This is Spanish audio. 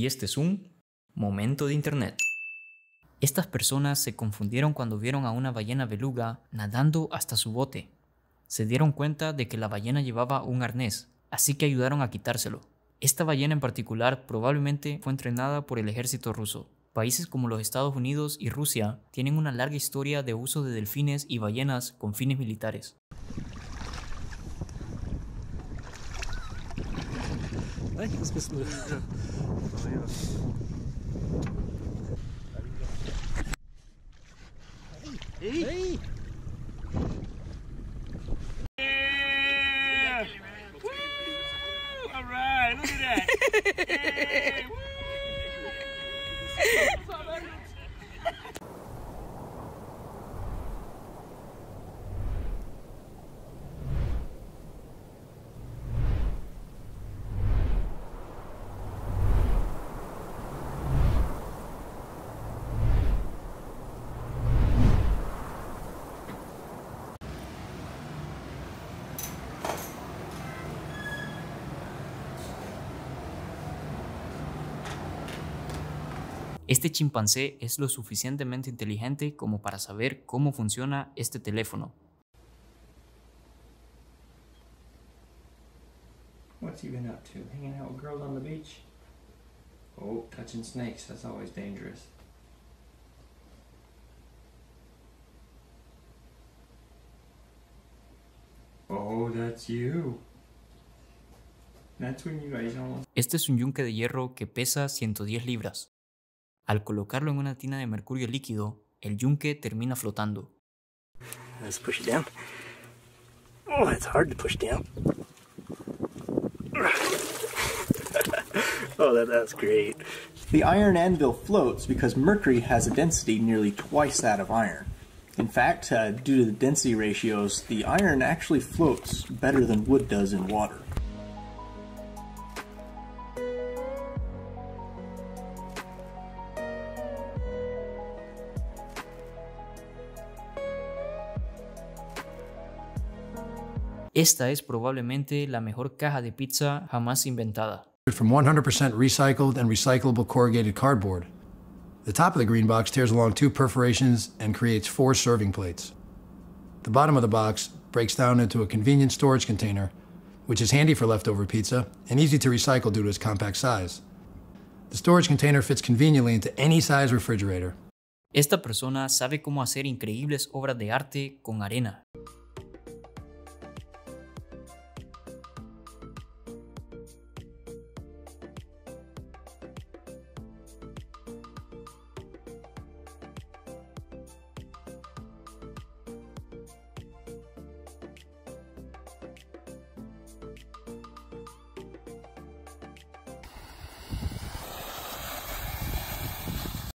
y este es un momento de internet. Estas personas se confundieron cuando vieron a una ballena beluga nadando hasta su bote. Se dieron cuenta de que la ballena llevaba un arnés, así que ayudaron a quitárselo. Esta ballena en particular probablemente fue entrenada por el ejército ruso. Países como los Estados Unidos y Rusia tienen una larga historia de uso de delfines y ballenas con fines militares. Hey! Yeah! Woo! All right, look at that. Hey, woo! Este chimpancé es lo suficientemente inteligente como para saber cómo funciona este teléfono. What's he been up to? Hanging out with girls on the beach? Oh, touching snakes. That's always dangerous. Oh, that's you. That's when you guys almost... Este es un yunque de hierro que pesa 110 libras. Al colocarlo en una tina de mercurio líquido, el yunque termina flotando. Let's push it down. Oh, it's hard to push down. Oh, that's great. The iron anvil floats because mercury has a density nearly twice that of iron. In fact, due to the density ratios, the iron actually floats better than wood does in water. Esta es probablemente la mejor caja de pizza jamás inventada. From 100% recycled and recyclable corrugated cardboard. The top of the green box tears along 2 perforations and creates 4 serving plates. The bottom of the box breaks down into a convenient storage container, which is handy for leftover pizza and easy to recycle due to its compact size. The storage container fits conveniently into any size refrigerator. Esta persona sabe cómo hacer increíbles obras de arte con arena.